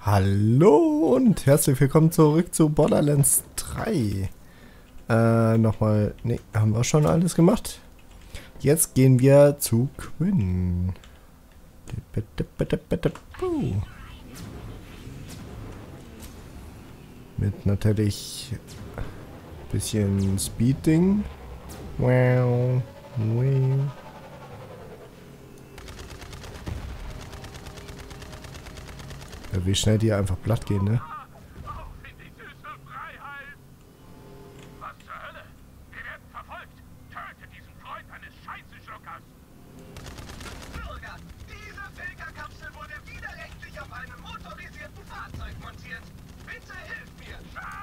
Hallo und herzlich willkommen zurück zu Borderlands 3. Nochmal, ne, haben wir schon alles gemacht. Jetzt gehen wir zu Quinn. Mit natürlich bisschen Speed-Ding. Wow. Wow. Ja, wie schnell die einfach platt gehen, ne? Auf in die süße Freiheit! Was zur Hölle? Wir werden verfolgt! Töte diesen Freund eines Scheißenschluckers! Bürger, diese Pilgerkapsel wurde widerrechtlich auf einem motorisierten Fahrzeug montiert. Bitte hilf mir!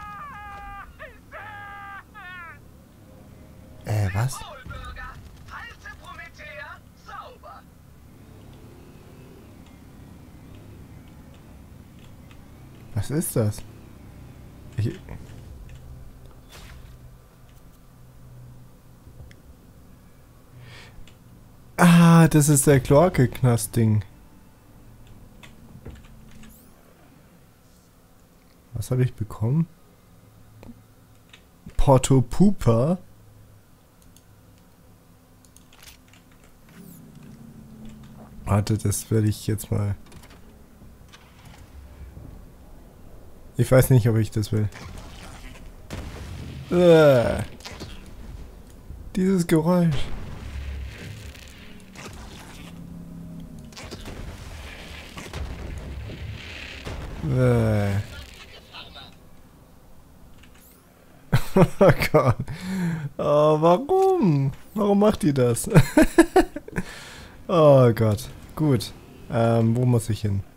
Was? Wohl, Bürger! Halte Promethea sauber! Was ist das? Ah, das ist der Chlorke-Knast-Ding. Was habe ich bekommen? Porto Pupa? Warte, das werde ich jetzt mal... Ich weiß nicht, ob ich das will. Dieses Geräusch. Oh Gott. Oh, warum? Warum macht ihr das? Oh Gott. Gut. Wo muss ich hin?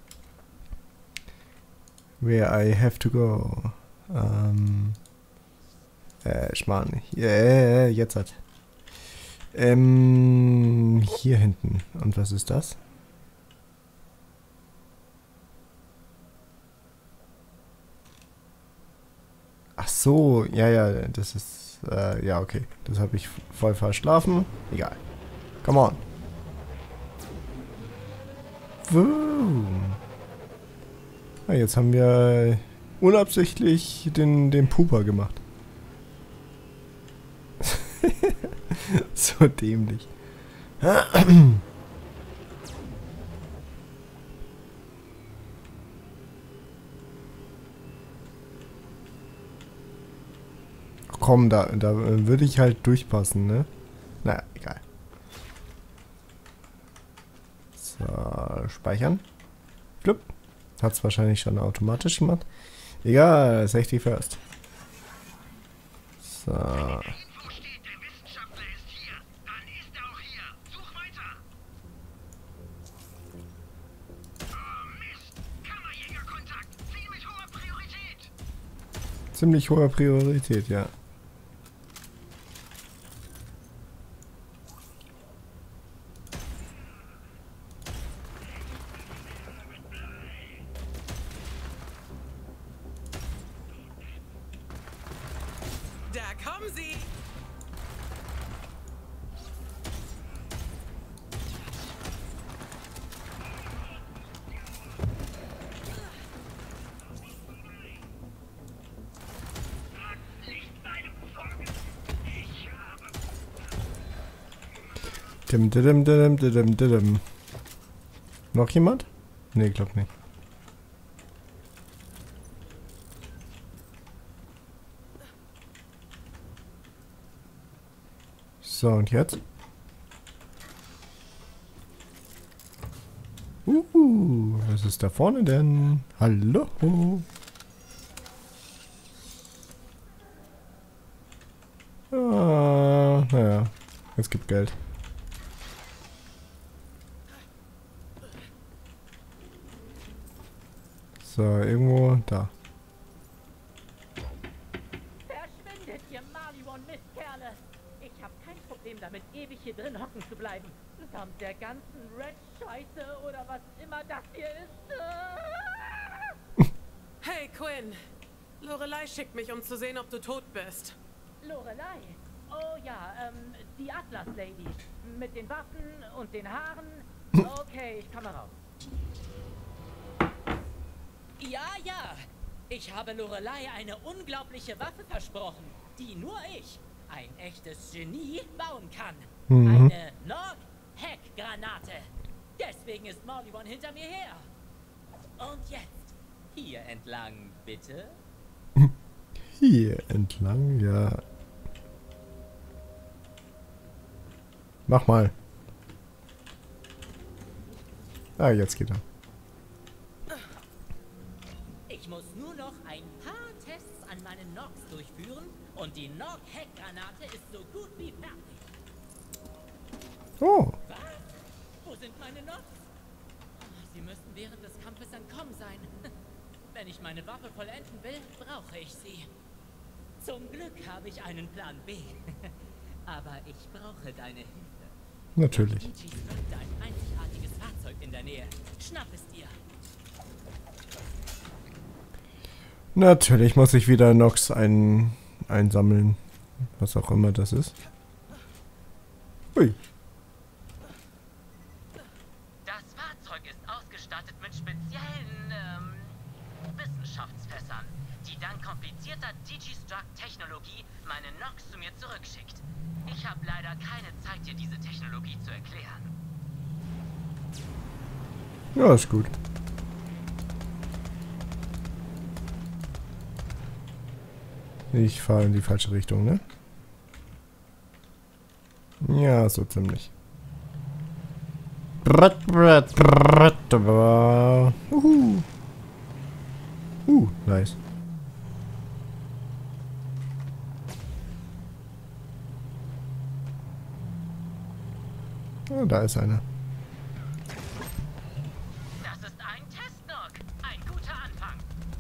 Where I have to go. Schmarrn. Jetzt hat. Hier hinten. Und was ist das? Ach so, ja, das ist, ja, okay. Das habe ich voll verschlafen. Egal. Come on. Ja, jetzt haben wir unabsichtlich den Puper gemacht. So dämlich. Komm, da würde ich halt durchpassen, ne? Naja, egal. So, speichern. Flupp. Hat's wahrscheinlich schon automatisch gemacht. Egal, Safety first. So. Info steht, der Wissenschaftler ist hier. Dann ist er auch hier. Such weiter. Oh Mist. Kammerjägerkontakt. Ziel mit hoher Priorität. Ziemlich hohe Priorität, ja. Da kommen sie! Dim. Noch jemand? Nee, glaub nicht. So, und jetzt? Was ist da vorne denn? Hallo? Ah, naja. Es gibt Geld. So, irgendwo da. Verschwindet, ihr Maliwon-Mistkerle! Ich habe kein Problem damit, ewig hier drin hocken zu bleiben. Samt der ganzen Red-Scheiße oder was immer das hier ist. Hey Quinn! Lorelei schickt mich, um zu sehen, ob du tot bist. Lorelei. Oh ja, die Atlas-Lady. Mit den Waffen und den Haaren. Okay, ich komme raus. Ja, ja. Ich habe Lorelei eine unglaubliche Waffe versprochen, die nur ich, ein echtes Genie, bauen kann. Eine Nog-Heck-Granate. Deswegen ist Maliwan hinter mir her. Und jetzt hier entlang, bitte. Hier entlang, ja. Mach mal. Ah, jetzt geht er. Ich muss nur noch ein paar Tests an meinen Nogs durchführen und die Nog-Heck-Granate ist so gut wie fertig. Oh. Was? Wo sind meine Nogs? Sie müssen während des Kampfes entkommen sein. Wenn ich meine Waffe vollenden will, brauche ich sie. Zum Glück habe ich einen Plan B. Aber ich brauche deine Hilfe. Natürlich. DG sagt ein einzigartiges Fahrzeug in der Nähe. Schnapp es dir. Natürlich muss ich wieder Nox einsammeln. Was auch immer das ist. Ui. Das Fahrzeug ist ausgestattet mit speziellen Wissenschaftsfässern, die dank komplizierter Digistruct-Technologie meine Nox zu mir zurückschickt. Ich habe leider keine Zeit, dir diese Technologie zu erklären. Ja, ist gut. Ich fahre in die falsche Richtung, ne? Ja, so ziemlich. Nice. Oh, da ist einer. Das ist ein Testnog. Ein guter Anfang.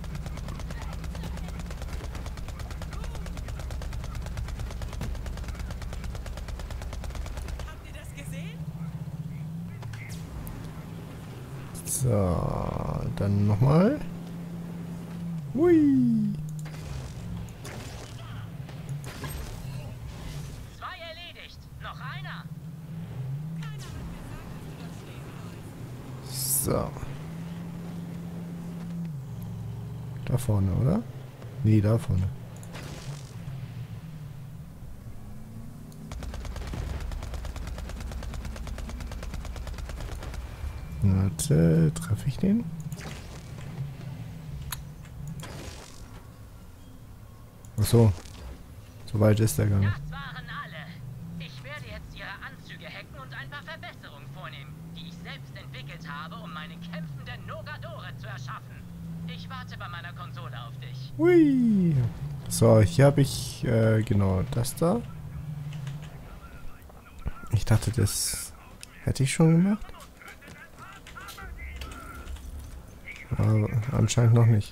Habt ihr das gesehen? So, dann nochmal. Hui. 2 erledigt. Noch einer. So. Da vorne, oder? Nee, da vorne. Warte, treffe ich den? Ach so. So weit ist der gar nicht. Das waren alle. Ich werde jetzt ihre Anzüge hacken und ein paar Verbesserungen vornehmen, die ich selbst entwickelt habe, um meine kämpfenden Nogadore zu erschaffen. Ich warte bei meiner Konsole auf dich. Hui. So, hier habe ich genau das da. Ich dachte, das hätte ich schon gemacht. Aber anscheinend noch nicht.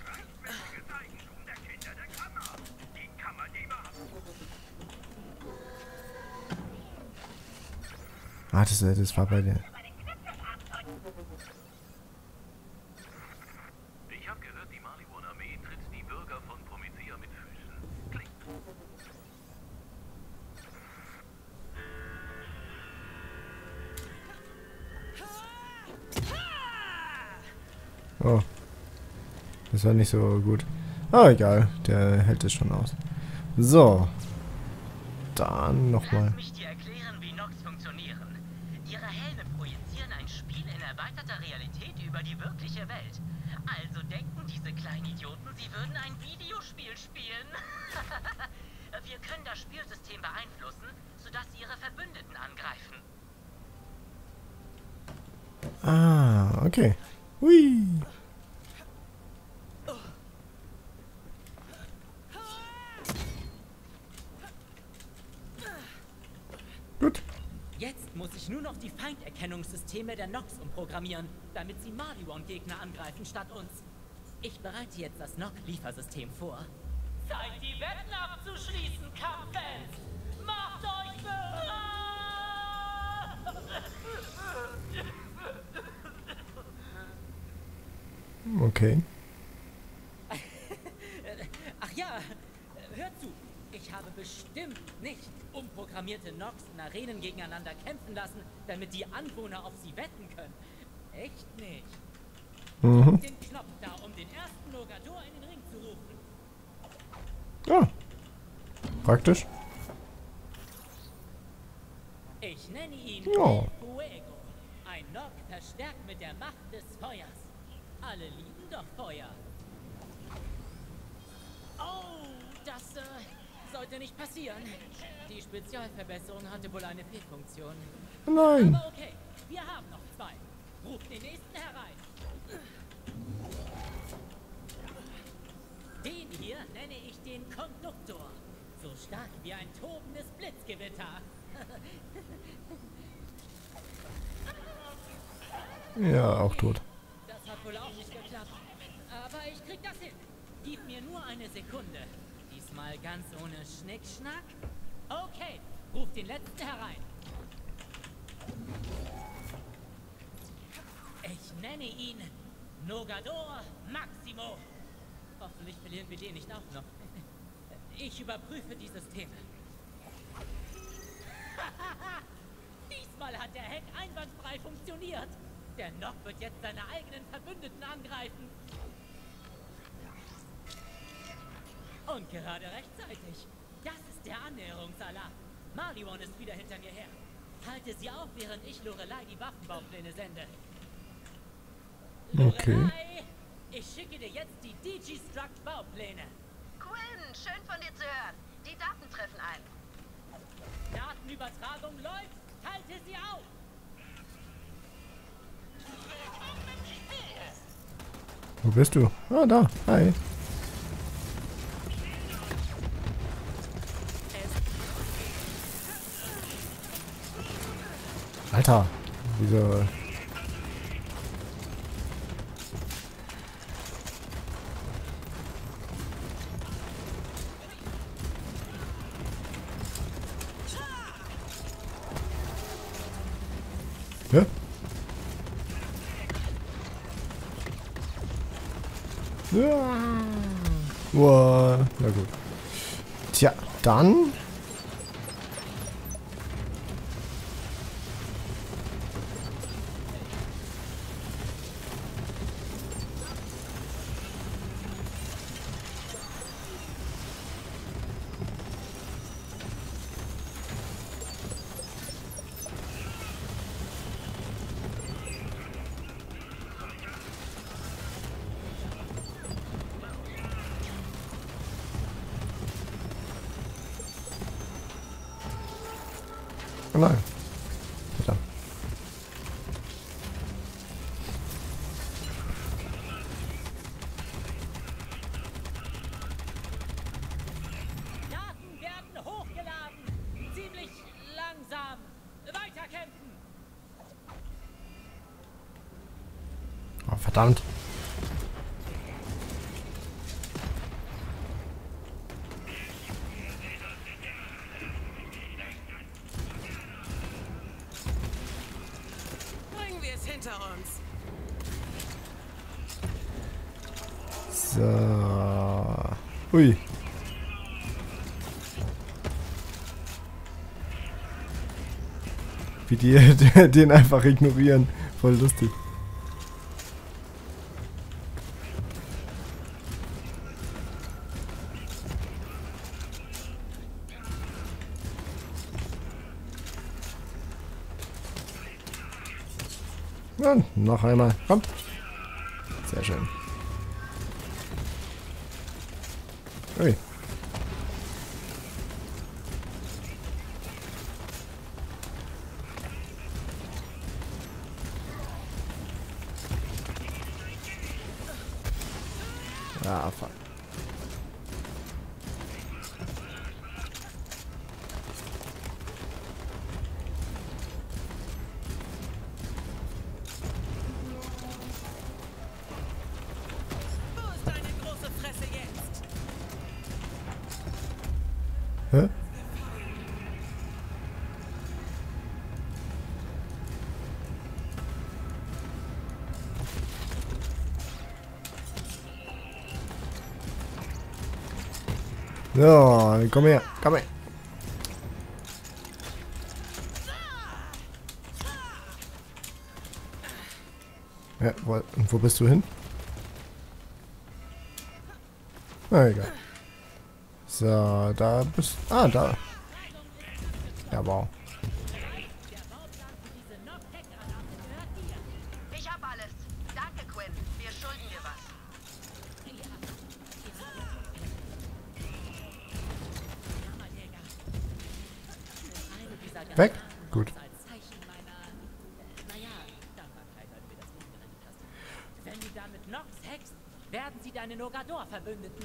Ah, das war bei der. Ich habe gehört, die Maliwan-Armee tritt die Bürger von Promethea mit Füßen. Klingt. Oh. Das war nicht so gut. Aber egal, der hält es schon aus. So. Dann nochmal. Lass mich dir erklären, wie Nox funktionieren. Ihre Helme projizieren ein Spiel in erweiterter Realität über die wirkliche Welt. Also denken diese kleinen Idioten, sie würden ein Videospiel spielen. Wir können das Spielsystem beeinflussen, sodass sie ihre Verbündeten angreifen. Ah, okay. Hui. Gut. Jetzt muss ich nur noch die Feinderkennungssysteme der Nox umprogrammieren, damit sie Maliwan-Gegner angreifen statt uns. Ich bereite jetzt das Nog-Liefersystem vor. Zeit, die Wetten abzuschließen, Kampffans! Macht euch bereit! Okay. Ach ja, hört zu. Ich habe bestimmt nicht umprogrammierte Nox in Arenen gegeneinander kämpfen lassen, damit die Anwohner auf sie wetten können. Echt nicht. Mhm. Den Knopf da, um den ersten Nogador in den Ring zu rufen. Ja. Praktisch. Ich nenne ihn Ja. El Fuego. Ein Nog verstärkt mit der Macht des Feuers. Alle lieben doch Feuer. Oh, das sollte nicht passieren. Die Spezialverbesserung hatte wohl eine Fehlfunktion. Nein. Aber okay, wir haben noch 2. Ruf den nächsten herein. Den hier nenne ich den Konduktor. So stark wie ein tobendes Blitzgewitter. Ja, auch tot. Das hat wohl auch nicht geklappt. Aber ich krieg das hin. Gib mir nur eine Sekunde. Diesmal ganz ohne Schnickschnack. Okay, ruf den letzten herein. Ich nenne ihn Nogador Maximo. Hoffentlich verlieren wir den nicht auch noch. Ich überprüfe die Systeme. Diesmal hat der Hack einwandfrei funktioniert. Der Nog wird jetzt seine eigenen Verbündeten angreifen. Und gerade rechtzeitig. Das ist der Annäherungsalarm. Marlion ist wieder hinter mir her. Halte sie auf, während ich Lorelei die Waffenbaupläne sende. Okay. Lorelei, ich schicke dir jetzt die Digistruct-Baupläne. Quinn, schön von dir zu hören. Die Daten treffen ein. Datenübertragung läuft. Halte sie auf. Wo bist du? Ah, da. Hi. Alter. Wieso? Ja? Ja. Wow. Na gut. Tja, dann. Oh nein. Verdammt. Daten werden hochgeladen. Ziemlich langsam. Weiterkämpfen. Oh, verdammt. Bringen wir es hinter uns. So. Ui. Wie die den einfach ignorieren. Voll lustig. Ja, noch einmal. Kommt. Sehr schön. Ui. Ah, fuck. Wo ist deine große Fresse jetzt? Hä? So, komm her, komm her. Ja, und wo bist du hin? Na egal. So, da bist... Ah, da. Ja, wow. Ich hab alles. Danke, Quinn. Wir schulden dir was. Weg? Gut. Wenn du damit Nox hackst, werden sie deine Nogador-Verbündeten.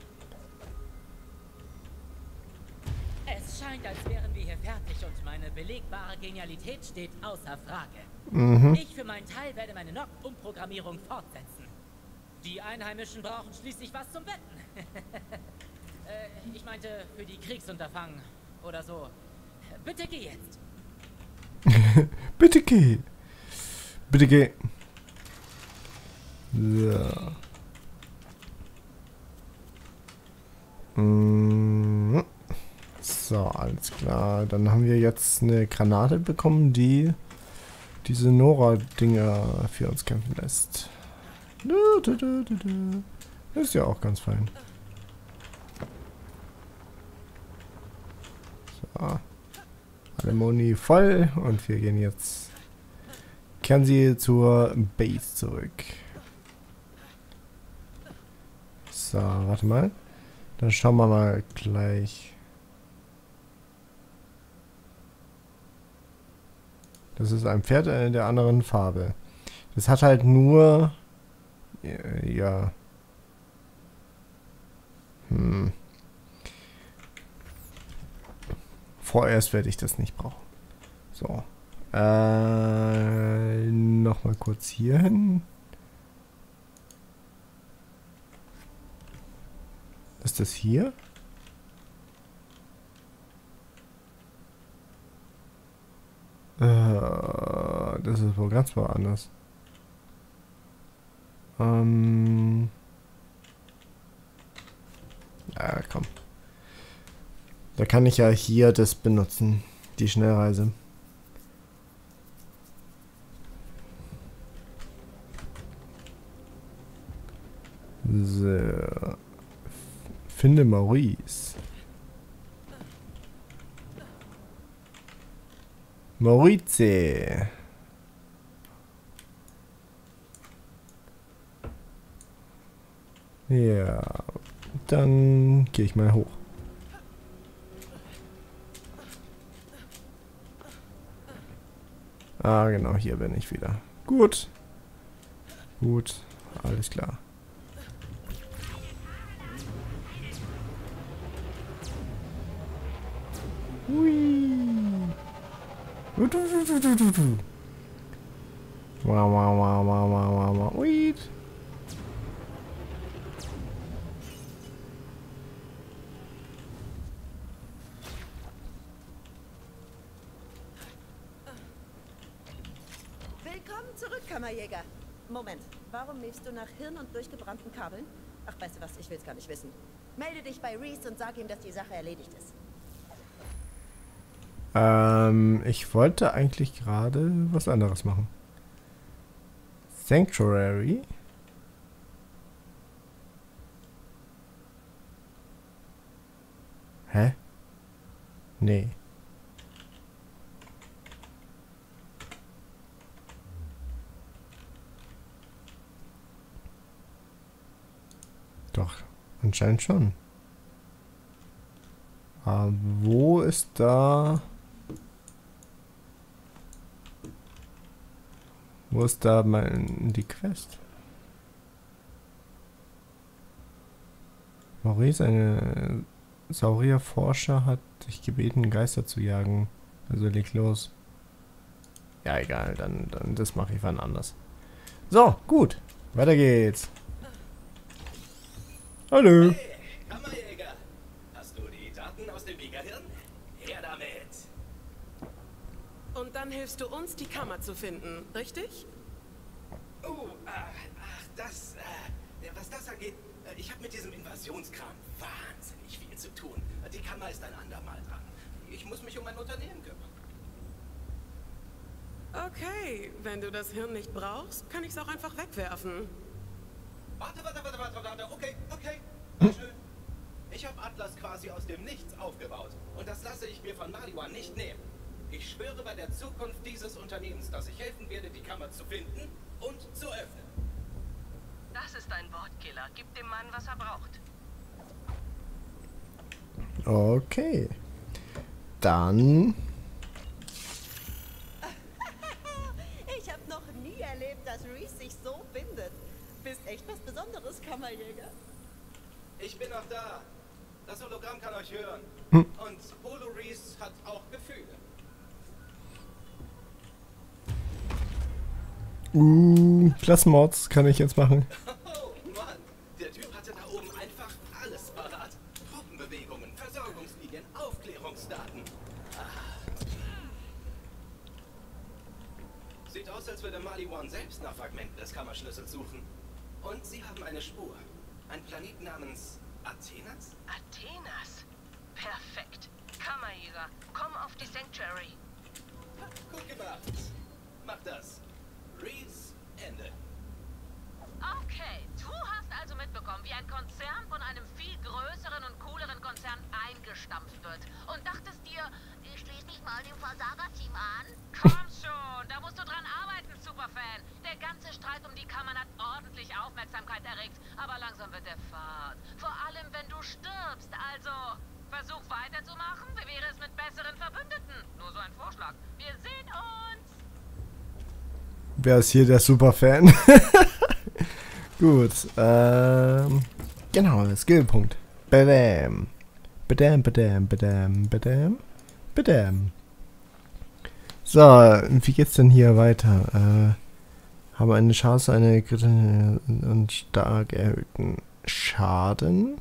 Es scheint, als wären wir hier fertig und meine belegbare Genialität steht außer Frage. Ich für meinen Teil werde meine Nock-Umprogrammierung fortsetzen. Die Einheimischen brauchen schließlich was zum Wetten. Ich meinte für die Kriegsunterfangen oder so. Bitte geh jetzt. Bitte geh. Bitte geh. So. So, alles klar. Dann haben wir jetzt eine Granate bekommen, die diese Nora-Dinger für uns kämpfen lässt. Ist ja auch ganz fein. So. Alle Moni voll und wir gehen jetzt. Kehren sie zur Base zurück. So, warte mal. Dann schauen wir mal gleich. Das ist ein Pferd in der anderen Farbe. Das hat halt nur... Ja. Vorerst werde ich das nicht brauchen. So. Nochmal kurz hier hin. Ist das hier? Das ist wohl ganz woanders. Ja, komm. Da kann ich ja hier das benutzen. Die Schnellreise. So. Finde Maurice. Maurice. Ja, dann gehe ich mal hoch. Ah, genau, hier bin ich wieder. Gut. Gut, alles klar. Hui. Wow, wow, wow, wow, wow, wow, wow. Ui. Willkommen zurück, Kammerjäger. Moment, warum lebst du nach Hirn und durchgebrannten Kabeln? Ach, weißt du was, ich will's gar nicht wissen. Melde dich bei Reese und sag ihm, dass die Sache erledigt ist. Ich wollte eigentlich gerade was anderes machen. Sanctuary. Hä? Nee. Doch, anscheinend schon. Aber wo ist da... Wo ist da die Quest? Maurice, eine Saurierforscher, hat dich gebeten, Geister zu jagen. Also leg los. Ja, egal, dann das mache ich wann anders. So, gut. Weiter geht's. Hallo. Hey, Kammerjäger. Hast du die Daten aus dem Giga-Hirn? Her damit. Und dann hilfst du uns, die Kammer zu finden, richtig? Oh, das, was das angeht, ich habe mit diesem Invasionskram wahnsinnig viel zu tun. Die Kammer ist ein andermal dran. Ich muss mich um mein Unternehmen kümmern. Okay, wenn du das Hirn nicht brauchst, kann ich es auch einfach wegwerfen. Warte, okay. Schön. Ich habe Atlas quasi aus dem Nichts aufgebaut. Und das lasse ich mir von Maliwan nicht nehmen. Ich schwöre bei der Zukunft dieses Unternehmens, dass ich helfen werde, die Kammer zu finden und zu öffnen. Das ist ein Wortkiller. Gib dem Mann, was er braucht. Okay. Dann... Ich habe noch nie erlebt, dass Reese sich so bindet. Bist echt was Besonderes, Kammerjäger. Ich bin noch da. Das Hologramm kann euch hören. Und Holo Reese hat auch Gefühle. Plasmods kann ich jetzt machen. Oh Mann, der Typ hatte da oben einfach alles parat. Truppenbewegungen, Versorgungslinien, Aufklärungsdaten. Sieht aus, als würde Maliwan selbst nach Fragmenten des Kammerschlüssels suchen. Und sie haben eine Spur. Ein Planet namens Athenas? Athenas. Perfekt. Kammerjäger, komm auf die Sanctuary. Gut gemacht. Mach das. Reese, Ende. Okay, du hast also mitbekommen, wie ein Konzern von einem viel größeren und cooleren Konzern eingestampft wird. Und dachtest dir, ich schließe mich mal dem Versager-Team an? Komm schon, da musst du dran arbeiten, Superfan. Der ganze Streit um die Kammern hat ordentlich Aufmerksamkeit erregt. Aber langsam wird der Fahrt. Vor allem, wenn du stirbst. Also, versuch weiterzumachen. Wie wäre es mit besseren Verbündeten? Nur so ein Vorschlag. Wir sehen uns. Wer ist hier der Superfan? Gut, genau, Skillpunkt. Badam. Badam, badam, badam, badam, badam. So, wie geht's denn hier weiter? Haben eine Chance, eine und stark erhöhten Schaden.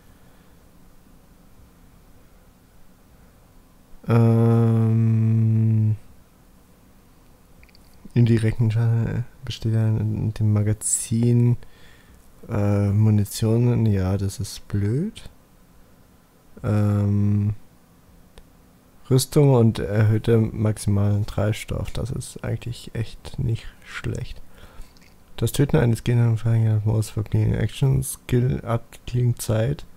Indirekten Schaden besteht ja in dem Magazin. Munition, ja, das ist blöd. Rüstung und erhöhte maximalen Treibstoff, das ist eigentlich echt nicht schlecht. Das Töten eines Gegners verringert Most for Clean Action, Skill up Clean Zeit.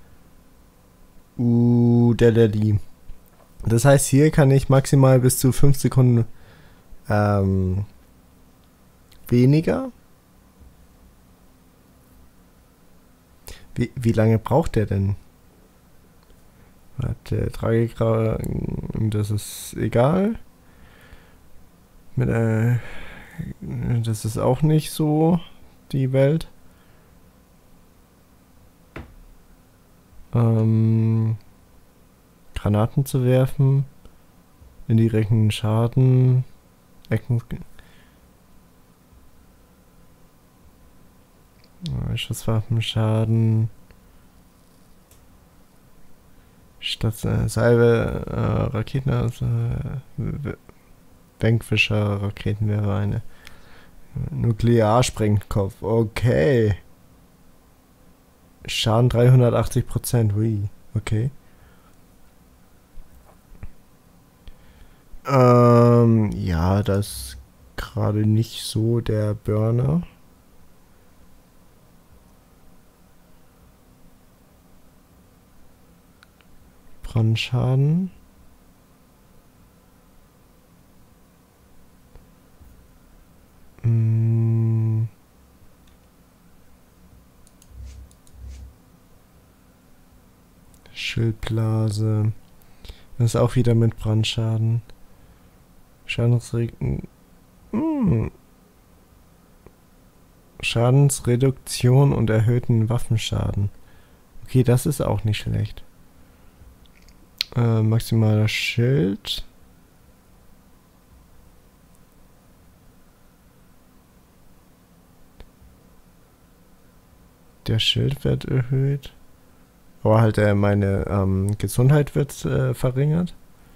Delali. Das heißt, hier kann ich maximal bis zu 5 Sekunden weniger. Wie lange braucht der denn? Hat der Tragegrad, das ist egal. Das ist auch nicht so die Welt. Granaten zu werfen. Indirekten Schaden. Schusswaffenschaden. Statt Salve, Raketen, Bankfischer, Raketen wäre eine Nuklearsprengkopf. Okay. Schaden 380%. Ui, okay. Ja, das ist gerade nicht so der Burner. Brandschaden. Schildblase. Das ist auch wieder mit Brandschaden. Schadensreduktion und erhöhten Waffenschaden. Okay, das ist auch nicht schlecht. Maximaler Schild. Der Schild wird erhöht. Aber halt meine Gesundheit wird verringert.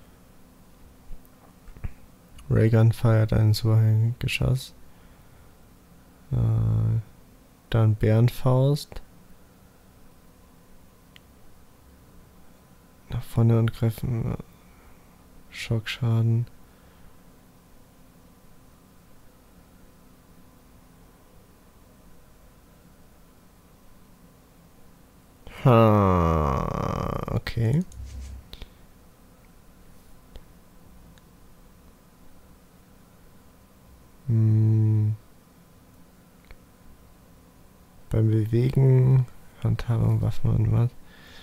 Raygun feiert ein Geschoss. Dann Bärenfaust. Nach vorne und greifen. Schockschaden. Okay. Beim Bewegen, Handhabung, Waffen und was?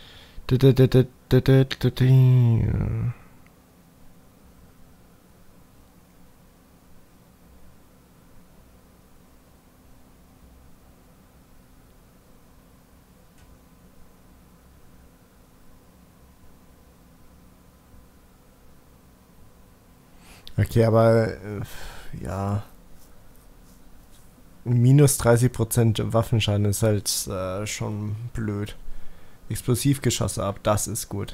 Okay, aber ja. Minus 30% Waffenschaden ist halt schon blöd. Explosivgeschosse ab, das ist gut.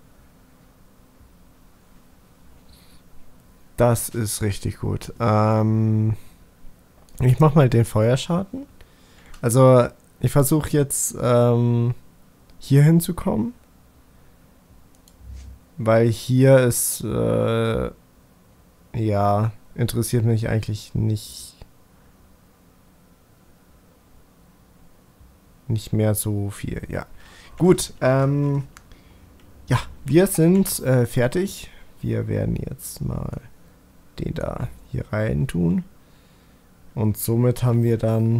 Das ist richtig gut. Ich mach mal den Feuerschaden. Also, ich versuche jetzt hier hinzukommen. Weil hier ist ja, interessiert mich eigentlich nicht mehr so viel, ja. Gut, ja, wir sind fertig. Wir werden jetzt mal den da hier rein tun. Und somit haben wir dann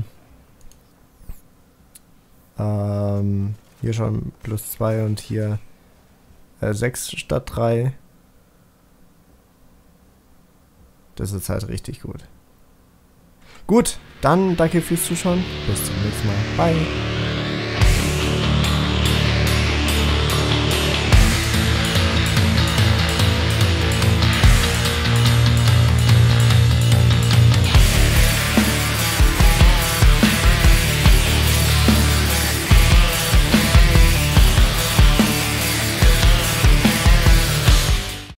hier schon +2 und hier 6 statt 3. Das ist halt richtig gut. Gut, dann danke fürs Zuschauen. Bis zum nächsten Mal. Bye.